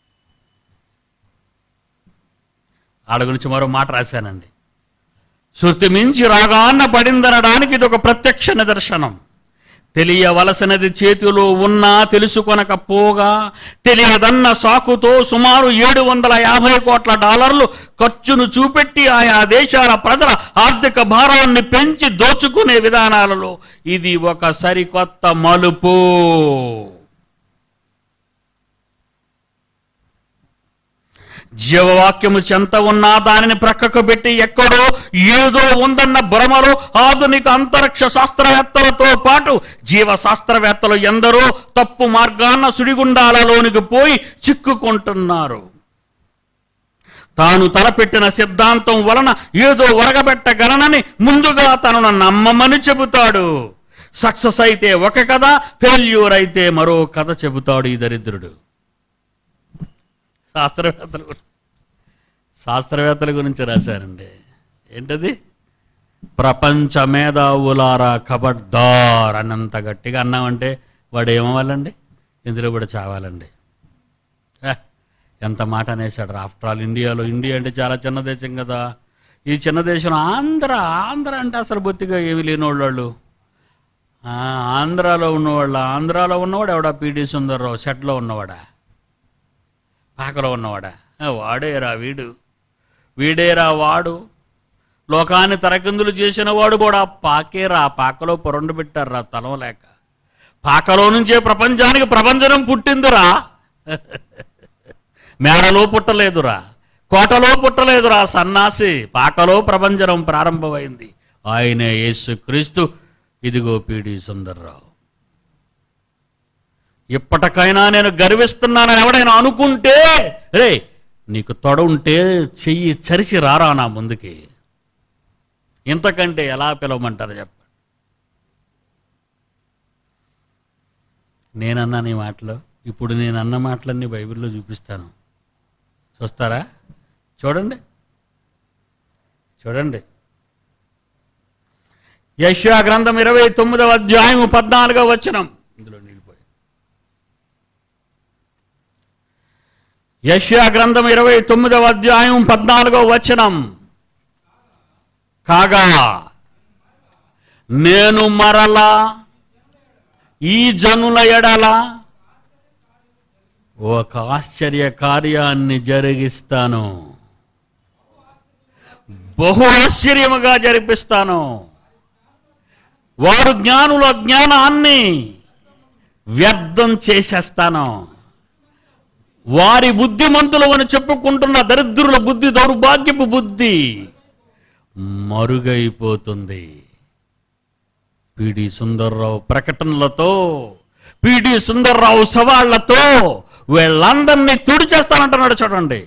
ఆడ గురించి మరో మాట రాశానండి. శృతి మించి రాగాన్న పడిందనడానికి ఇది ఒక ప్రత్యక్ష నిదర్శనం. తెలియవలసినది చేతిలో ఉన్నా తెలుసుకొనకపోగా తెలియదన్న సాకుతో సుమారు $750 కోట్ల ఖర్చును చూపెట్టి ఆయా దేశాల ప్రజల ఆర్థిక భారాన్ని పెంచి దోచుకునే విధానాలలో ఇది ఒక సరికొత్త మలుపు. జీవవాక్యము చెంత ఉన్నా దానిని ప్రక్కకు పెట్టి ఎక్కడో ఏదో ఉందన్న భ్రమలో ఆధునిక అంతరిక్ష శాస్త్రవేత్తలతో పాటు జీవశాస్త్రవేత్తలు ఎందరో తప్పు మార్గాన్న సుడిగుండాలలోనికి పోయి చిక్కుకుంటున్నారు. తాను తలపెట్టిన సిద్ధాంతం వలన ఏదో ఒరగబెట్టగలనని ముందుగా తనను నమ్మమని చెబుతాడు. సక్సెస్ అయితే ఒక కథ, ఫెయిల్యూర్ అయితే మరో కథ చెబుతాడు ఈ దరిద్రుడు. శాస్త్రవేత్తల గురించి రాశారండి. ఏంటది? ప్రపంచ మేధావులారా ఖబర్దార్ అన్నంత గట్టిగా అన్నామంటే వాడు ఏమవ్వాలండి? ఇందులో కూడా చావాలండి. ఎంత మాట అనేసాడు. ఆఫ్టర్ ఆల్ ఇండియా అంటే చాలా చిన్న దేశం కదా. ఈ చిన్న దేశం ఆంధ్ర అంటే అసలు బొత్తిగా ఏమి లేనివాళ్ళు. ఆంధ్రాలో ఉన్నవాడు ఎవడా? పిడి సుందర్రావు. షెడ్లో ఉన్నవాడా? పాకలో ఉన్నవాడా? వాడేరా వీడేరా వాడు. లోకాన్ని తరకిందులు చేసిన వాడు కూడా పాకేరా. పాకలో పొరండు పెట్టారా తలం లేక. పాకలో నుంచే ప్రపంచానికి ప్రపంచం పుట్టిందిరా. మేడలో పుట్టలేదురా, కోటలో పుట్టలేదురా సన్నాసి. పాకలో ప్రపంచం ప్రారంభమైంది. ఆయనే యేసుక్రీస్తు. ఇదిగో పిడి సుందర్రావు. ఇప్పటికైనా నేను గర్విస్తున్నానని ఎవడైనా అనుకుంటే, రే నీకు తొడ ఉంటే చెయ్యి చరిచి రారా నా ముందుకి. ఇంతకంటే ఎలా పిలవమంటారు చెప్పండి? నేనన్నా నీ మాటలు. ఇప్పుడు నేను అన్న మాటలన్నీ బైబిల్లో చూపిస్తాను. చూస్తారా? చూడండి. యెషయా గ్రంథం 29వ అధ్యాయం 14వ వచనం. ఇందులో నిలిపోయి యెషయా గ్రంథం 29వ అధ్యాయం 14వ వచనం. కాగా నేను మరలా ఈ జనుల ఎడల ఒక ఆశ్చర్య కార్యాన్ని జరిగిస్తాను, బహు ఆశ్చర్యముగా జరిపిస్తాను. వారు జ్ఞానుల జ్ఞానాన్ని వ్యర్థం చేసేస్తాను. వారి బుద్ధిమంతులు అని చెప్పుకుంటున్న దరిద్రుల బుద్ధి, దౌర్భాగ్యపు బుద్ధి మరుగైపోతుంది. పిడి సుందర్రావు ప్రకటనలతో, పిడి సుందర్రావు సవాళ్లతో వీళ్ళందరినీ తుడిచేస్తానంటున్నాడు. చూడండి,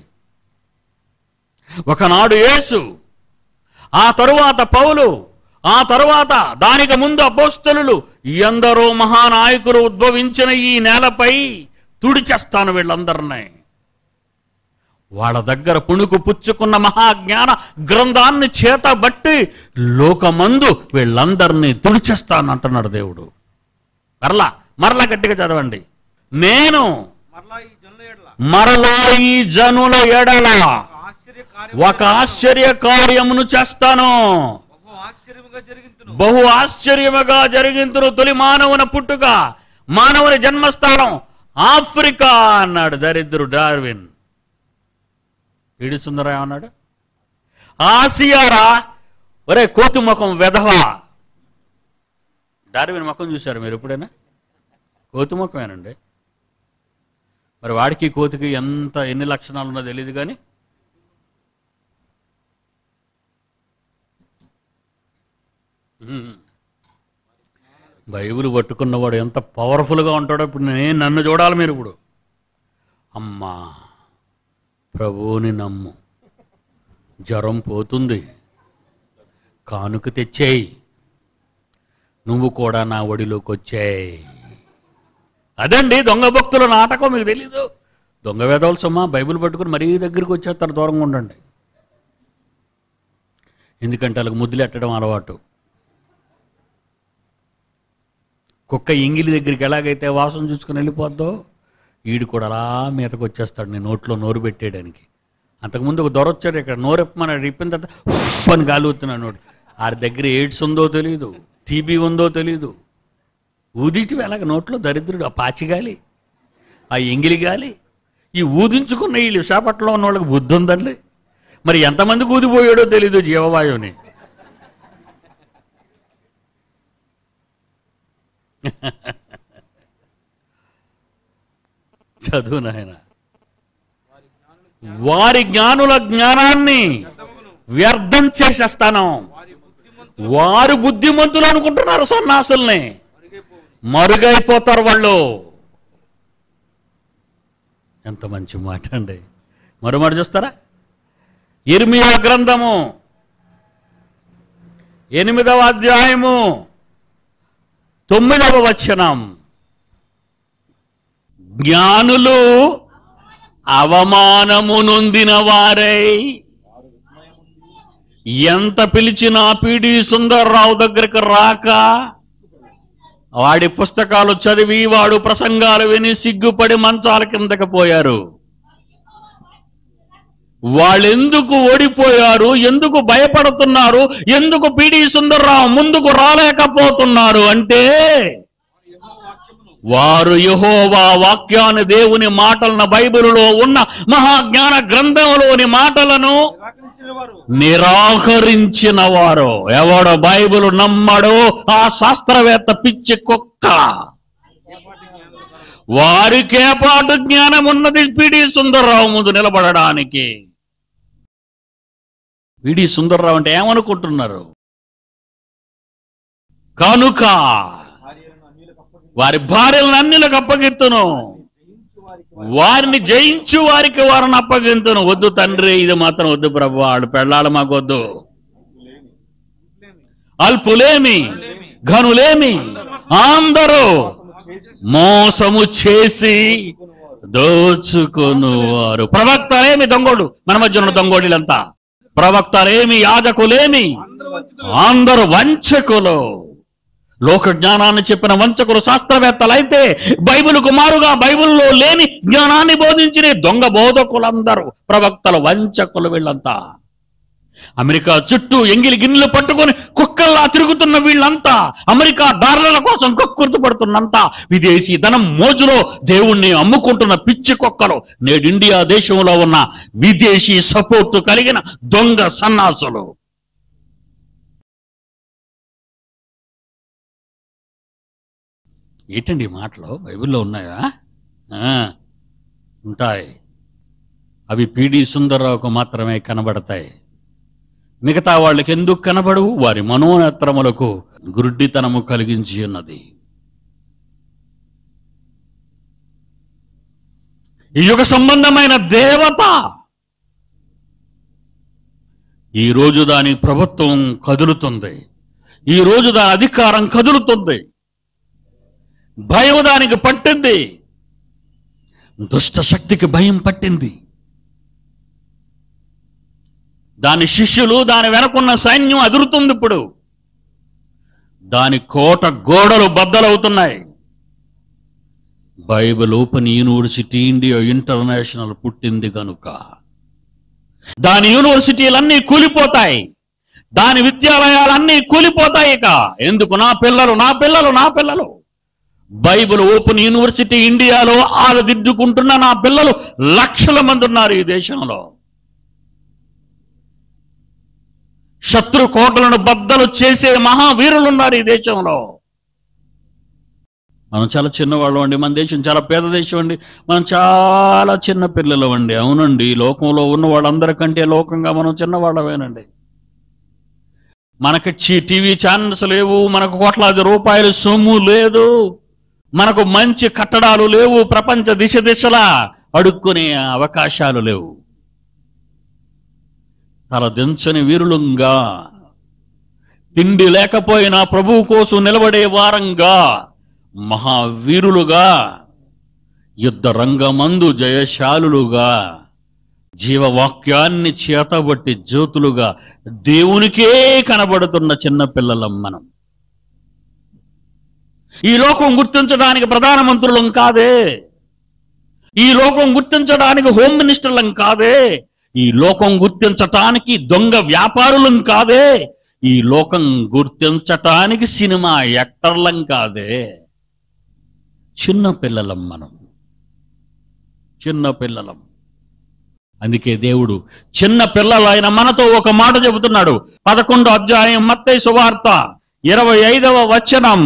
ఒకనాడు యేసు, ఆ తరువాత పౌలు, ఆ తరువాత దానికి ముందు అపోస్తలులు, ఎందరో మహానాయకులు ఉద్భవించిన ఈ నేలపై తుడిచేస్తాను వీళ్ళందరినీ. వాళ్ళ దగ్గర పుణుకు పుచ్చుకున్న మహాజ్ఞాన గ్రంథాన్ని చేతబట్టి లోకమందు వీళ్ళందరినీ తుడిచేస్తాను అంటున్నాడు దేవుడు. మరలా గట్టిగా చదవండి. నేను మరలా ఈ జనుల ఎడల ఒక ఆశ్చర్య కార్యమును చేస్తాను, బహు ఆశ్చర్యముగా జరిగింతును. తొలి మానవుని పుట్టుక, మానవుని జన్మస్థానం ఆఫ్రికా అన్నాడు దరిద్రుడు డార్విన్. పిడి సుందరరావు ఏమన్నాడు? ఆసియారా, ఒరే కోతి ముఖం వెధవా. డార్విన్ ముఖం చూశారు మీరు ఎప్పుడైనా? కోతి ముఖమేనండి. మరి వాడికి కోతికి ఎన్ని లక్షణాలు ఉన్నదో తెలియదు కానీ బైబిల్ పట్టుకున్నవాడు ఎంత పవర్ఫుల్గా ఉంటాడో. ఇప్పుడు నన్ను చూడాలి మీరు. ఇప్పుడు అమ్మా ప్రభువుని నమ్ము, జ్వరం పోతుంది, కానుక తెచ్చేయి, నువ్వు కూడా నా ఒడిలోకి వచ్చాయి. అదండి దొంగ భక్తుల నాటకం. మీకు తెలీదు? దొంగ వేదవులు సొమ్మా బైబిల్ పట్టుకుని మరీ దగ్గరికి వచ్చేస్తారు. దూరంగా ఉండండి. ఎందుకంటే వాళ్ళకి ముద్దులు ఎట్టడం అలవాటు. కుక్క ఇంగిలి దగ్గరికి ఎలాగైతే వాసన చూసుకుని వెళ్ళిపోద్దో, ఈడు కూడా అలా మీదకి వచ్చేస్తాడు నేను నోట్లో నోరు పెట్టేయడానికి. అంతకుముందు ఒక దొర వచ్చాడు, ఇక్కడ నోరెప్పమన్నాడు, ఇప్పిన తర్వాత అని గాలుతున్నాడు నోడు. ఆ దగ్గర ఎయిడ్స్ ఉందో తెలీదు, టీబీ ఉందో తెలీదు. ఊదిటి ఎలాగ నోట్లో దరిద్రుడు. ఆ పాచిగాలి, ఆ ఎంగిలి గాలి, ఈ ఊదించుకున్న వీళ్ళు విశాఖపట్నంలో ఉన్న వాళ్ళకి బుద్ధి ఉందండి. మరి ఎంతమందికి ఊదిపోయాడో తెలీదు జీవవాయువుని. చదువు నాయన. వారి జ్ఞానుల జ్ఞానాన్ని వ్యర్థం చేసేస్తాను. వారు బుద్ధిమంతులు అనుకుంటున్నారు సన్నాసుల్ని, మరుగైపోతారు వాళ్ళు. ఎంత మంచి మాట అండి. మరోమాట చూస్తారా? ఇర్మియా గ్రంథము 8వ అధ్యాయము 9వ వచనం. జ్ఞానులు అవమానము నొందిన వారై ఎంత పిలిచినా పిడి సుందర్రావు దగ్గరికి రాక, వాడి పుస్తకాలు చదివి వాడు ప్రసంగాలు విని సిగ్గుపడి మంచాల కిందకి పోయారు. వాళ్ళెందుకు ఓడిపోయారు, ఎందుకు భయపడుతున్నారు, ఎందుకు పిడి సుందర్రావు ముందుకు రాలేకపోతున్నారు అంటే, వారు యెహోవా వాక్యాన్ని, దేవుని మాటలను, బైబిలులో ఉన్న మహాజ్ఞాన గ్రంథంలోని మాటలను నిరాకరించిన వారు. ఎవడో బైబిల్ నమ్మడో ఆ శాస్త్రవేత్త పిచ్చి కుక్క. వారికే పాటు జ్ఞానం ఉన్నది పిడి సుందర్రావు ముందు నిలబడడానికి. పిడి సుందర్రావు అంటే ఏమనుకుంటున్నారు? కనుక వారి భార్యలను అన్యులకు అప్పగిత్తును, వారిని జయించు వారికి వారిని అప్పగింతును. వద్దు తండ్రి, ఇది మాత్రం వద్దు ప్రభు, వాడు పెళ్ళాడు మాకు వద్దు. అల్పులేమి ఘనులేమి అందరూ మోసము చేసి దోచుకొనువారు. ప్రవక్తలేమి దొంగోడు, మన మధ్య ఉన్న దొంగోడిలంతా. ప్రవక్తలేమి యాజకులేమి అందరూ వంచకులు. లోక జ్ఞానాన్ని చెప్పిన వంచకులు శాస్త్రవేత్తలైతే, బైబిలుకు మారుగా బైబిల్లో లేని జ్ఞానాన్ని బోధించిన దొంగ బోధకులందరూ ప్రవక్తలు, వంచకులు వీళ్ళంతా. అమెరికా చుట్టూ ఎంగిలి గిన్నెలు పట్టుకొని కుక్కల్లా తిరుగుతున్న వీళ్ళంతా, అమెరికా డాలర్ల కోసం కక్కుర్తిపడుతున్నంతా, విదేశీ ధనం మోజులో దేవుణ్ణి అమ్ముకుంటున్న పిచ్చి కుక్కలు నేడు ఇండియా దేశంలో ఉన్న విదేశీ సపోర్టు కలిగిన దొంగ సన్నాసులు. ఏంటండి ఈ మాటలు బైబిల్లో ఉన్నాయా? ఉంటాయి. అవి పిడి సుందర్రావుకు మాత్రమే కనబడతాయి. మిగతా వాళ్ళకి ఎందుకు కనబడవు? వారి మనోనేత్రములకు గుడ్డితనము కలిగించి ఉన్నది. ఈ యుగ సంబంధమైన దేవత ఈ రోజు దాని ప్రభుత్వం కదులుతుంది, ఈ రోజు దాని అధికారం కదులుతుంది. భయం దానికి పట్టింది, దుష్ట శక్తికి భయం పట్టింది. దాని శిష్యులు, దాని వెనకున్న సైన్యం అదురుతుంది. ఇప్పుడు దాని కోట గోడలు బద్దలవుతున్నాయి. Bible open university India international పుట్టింది కనుక దాని యూనివర్సిటీలన్నీ కూలిపోతాయి, దాని విద్యాలయాలన్నీ కూలిపోతాయి. ఇక ఎందుకు? నా పిల్లలు, నా పిల్లలు, నా పిల్లలు. బైబిల్ ఓపెన్ యూనివర్సిటీ ఇండియాలో ఆలదిద్దుకుంటున్న నా పిల్లలు లక్షల మంది ఉన్నారు ఈ దేశంలో. శత్రు కోటలను బద్దలు చేసే మహావీరులు ఉన్నారు ఈ దేశంలో. మనం చాలా చిన్నవాళ్ళం అండి, మన దేశం చాలా పేద దేశం అండి, మనం చాలా చిన్న పిల్లలు అండి. అవునండి, లోకంలో ఉన్న వాళ్ళందరికంటే లోకంగా మనం చిన్నవాళ్ళమేనండి. మనకి టీవీ ఛానల్స్ లేవు, మనకు కోట్లాది రూపాయల సొమ్ము లేదు, మనకు మంచి కట్టడాలు లేవు, ప్రపంచ దిశలా అడుక్కునే అవకాశాలు లేవు. తల దించని వీరులంగా, తిండి లేకపోయినా ప్రభువు కోసం నిలబడే వారంగా, మహావీరులుగా, యుద్ధ రంగమందు జయశాలులుగా, జీవవాక్యాన్ని చేతబట్టి జ్యోతులుగా దేవునికే కనబడుతున్న చిన్న పిల్లలం మనం. ఈ లోకం గుర్తించడానికి ప్రధానమంత్రులం కాదే, ఈ లోకం గుర్తించడానికి హోమ్ మినిస్టర్లం కాదే, ఈ లోకం గుర్తించటానికి దొంగ వ్యాపారులం కాదే, ఈ లోకం గుర్తించటానికి సినిమా యాక్టర్లం కాదే. చిన్న పిల్లలం మనం, చిన్న పిల్లలం. అందుకే దేవుడు చిన్న పిల్లలైన మనతో ఒక మాట చెబుతున్నాడు. 11వ అధ్యాయం మత్తయి సువార్త 25వ వచనం.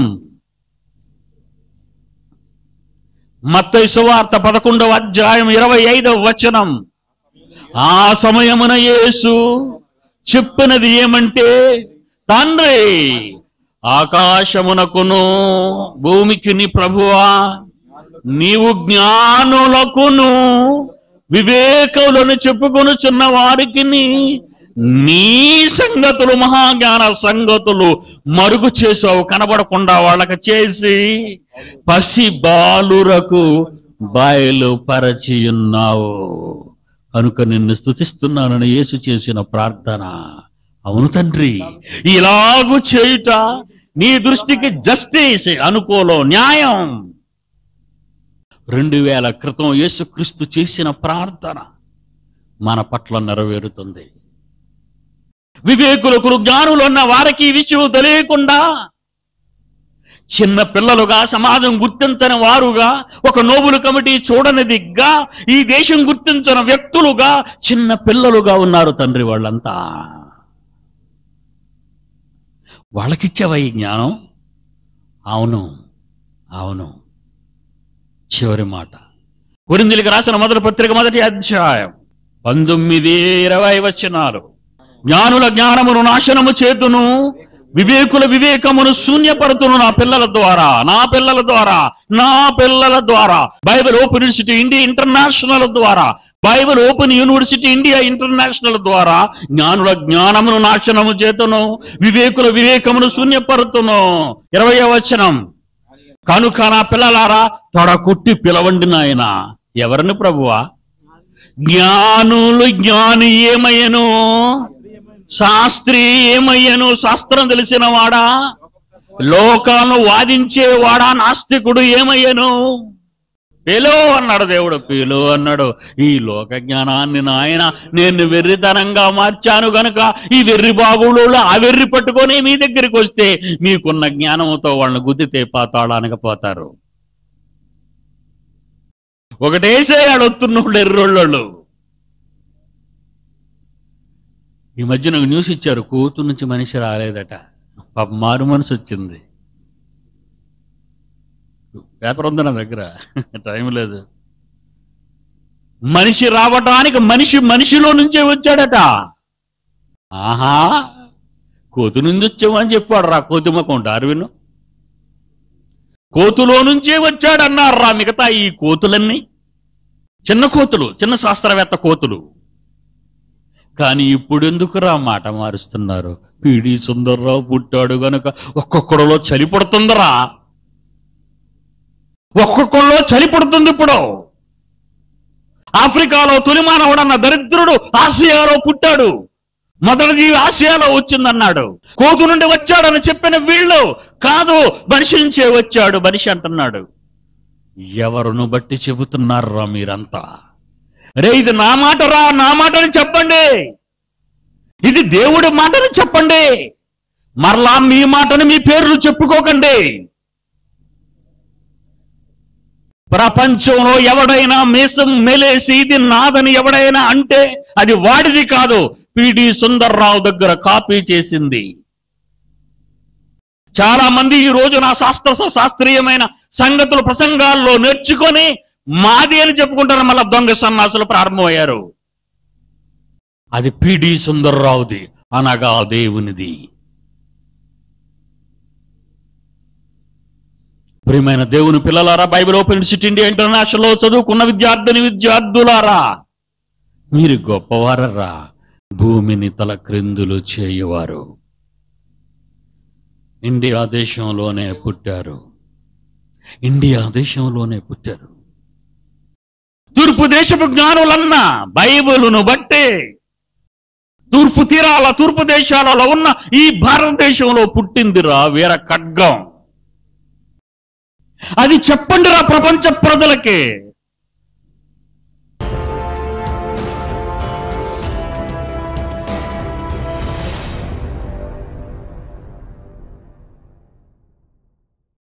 మత్తయి సువార్త 11వ అధ్యాయం 25వ వచనం. ఆ సమయమున యేసు చెప్పినది ఏమంటే, తండ్రి, ఆకాశమునకును భూమికిని ప్రభువా, నీవు జ్ఞానులకును వివేకులను చెప్పుకొనుచున్న వారికి నీ సంగతులు, మహాజ్ఞాన సంగతులు మరుగు చేసావు, కనబడకుండా వాళ్ళకి చేసి పసి బాలురకు బయలుపరచి ఉన్నావు కనుక నిన్ను స్తుతిస్తున్నానని యేసు చేసిన ప్రార్థన. అవును తండ్రి, ఇలాగూ చేయుట నీ దృష్టికి జస్టిస్, అనుకూలం, న్యాయం. 2000 క్రితం యేసుక్రీస్తు చేసిన ప్రార్థన మన పట్ల నెరవేరుతుంది. వివేకులకు, జ్ఞానులున్న వారికి ఈ విషయం తెలియకుండా చిన్న పిల్లలుగా, సమాజం గుర్తించని వారుగా, ఒక నోబుల్ కమిటీ చూడని దిగ్గా, ఈ దేశం గుర్తించిన వ్యక్తులుగా చిన్న పిల్లలుగా ఉన్నారు తండ్రి వాళ్ళంతా. వాళ్ళకిచ్చావా ఈ జ్ఞానం? అవును, అవును. చివరి మాట, కొరింథీయులకు రాసిన మొదటి పత్రిక 1వ అధ్యాయం 19-20 వచనాలు. జ్ఞానుల జ్ఞానమును నాశనము చేతును, వివేకుల వివేకమును శూన్యపరుతును నా పిల్లల ద్వారా, నా పిల్లల ద్వారా, నా పిల్లల ద్వారా. Bible open university India international ద్వారా, Bible open university India international ద్వారా జ్ఞానుల జ్ఞానమును నాశనము చేతును, వివేకుల వివేకమును శూన్యపరుతును. 20వ వచనం. కనుక నా పిల్లలారా, తొడ కొట్టి పిలవండి నాయన. ఎవరిని ప్రభువా? జ్ఞానులు. జ్ఞాని ఏమయ్యను? శాస్త్రి ఏమయ్యను? శాస్త్రం తెలిసిన వాడా? లోకాలను వాదించేవాడా? నాస్తికుడు ఏమయ్యను? పిలు అన్నాడు దేవుడు. పిలు అన్నాడు. ఈ లోక జ్ఞానాన్ని నాయన నేను వెర్రితనంగా మార్చాను గనుక ఈ వెర్రి బాగులు ఆ వెర్రి పట్టుకొని మీ దగ్గరికి వస్తే మీకున్న జ్ఞానంతో వాళ్ళని గుద్దితే పాతాళానికి పోతారు. ఒకటేసే అడుగుతున్నోళ్ళు ఎర్రోళ్ళు. ఈ మధ్యన ఒక న్యూస్ ఇచ్చారు, కోతు నుంచి మనిషి రాలేదట. పాప మారు మనసు వచ్చింది. పేపర్ ఉంది నా దగ్గర, టైం లేదు. మనిషి రావటానికి మనిషిలో నుంచే వచ్చాడట. ఆహా, కోతు నుంచి వచ్చామని చెప్పాడు రా కోతిమకం డార్విన్. కోతులో నుంచే వచ్చాడన్నారు రా మిగతా ఈ కోతులన్నీ. చిన్న కోతులు, చిన్న శాస్త్రవేత్త కోతులు. కానీ ఇప్పుడు ఎందుకురా మాట మారుస్తున్నారు? పిడి సుందర్రావు పుట్టాడు గనుక ఒక్కొక్కడిలో చలి పడుతుందిరా, ఒక్కొక్కడిలో చలి పడుతుంది. ఇప్పుడు ఆఫ్రికాలో తొలి మానవుడన్న దరిద్రుడు ఆసియాలో పుట్టాడు. మొదటి జీవి ఆసియాలో వచ్చిందన్నాడు. కోతు నుండి వచ్చాడని చెప్పిన వీళ్ళు కాదు, మనిషి నుంచే వచ్చాడు మనిషి అంటున్నాడు. ఎవరును బట్టి చెబుతున్నారా మీరంతా? రే, ఇది నా మాట రా, నా మాటని చెప్పండి. ఇది దేవుడి మాటని చెప్పండి. మరలా మీ మాటని మీ పేర్లు చెప్పుకోకండి. ప్రపంచంలో ఎవడైనా మీసం మెలేసి ఇది నాదని ఎవడైనా అంటే అది వాడిది కాదు, పిడి సుందర్రావు దగ్గర కాపీ చేసింది. చాలా మంది ఈ రోజు నా శాస్త్రీయమైన సంగతులు ప్రసంగాల్లో నేర్చుకొని మాది అని చెప్పుకుంటారు. మళ్ళా దొంగ సన్నాసులు ప్రారంభమయ్యారు. అది పిడి సుందర్రావుది, అనగా దేవునిది. ప్రియమైన దేవుని పిల్లలారా, బైబిల్ ఓపెన్ యూనివర్సిటీ ఇండియా ఇంటర్నేషనల్లో చదువుకున్న విద్యార్థులారా, మీరు గొప్పవారరా. భూమిని తల క్రిందులు చేయువారు. ఇండియా దేశంలోనే పుట్టారు. ఇండియా దేశంలోనే పుట్టారు. తూర్పు దేశపు జ్ఞానులన్నా బైబిలును బట్టే తూర్పు దేశాలలో ఉన్న ఈ భారతదేశంలో పుట్టిందిరా వీర ఖడ్గం. అది చెప్పండిరా ప్రపంచ ప్రజలకి.